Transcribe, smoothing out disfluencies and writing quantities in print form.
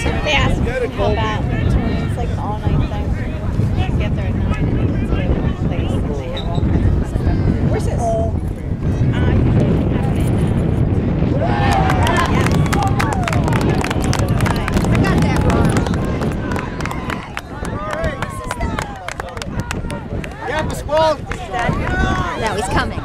They asked me about it's like an all-night thing. You can get there at 9 and it's a good place. And they have all kinds of stuff. Where's this? I got that wrong. Yeah, the squall. No, he's coming.